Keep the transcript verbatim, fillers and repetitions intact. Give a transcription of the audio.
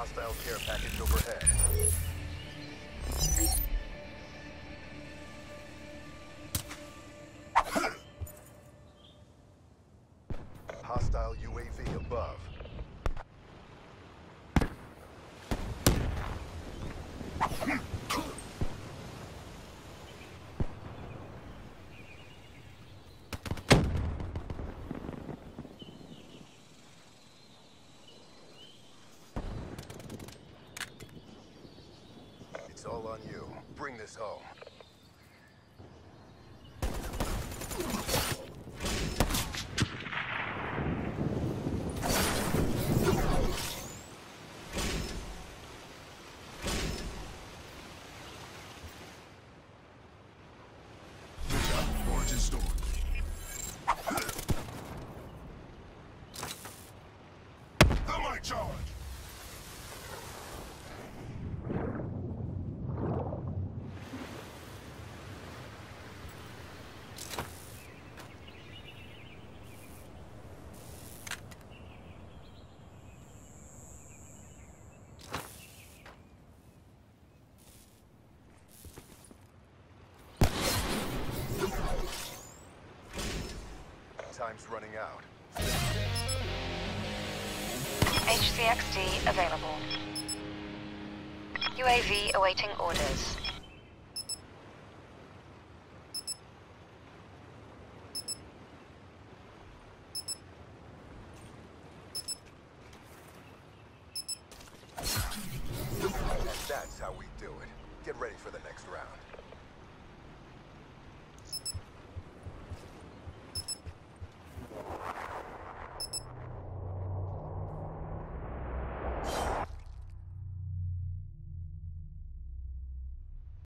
Hostile care package overhead. Hostile U A V above. It's all on you. Bring this home. Origin story. Thermite charge. Time's running out. H C X D available. U A V awaiting orders. And that's how we do it. Get ready for the next round.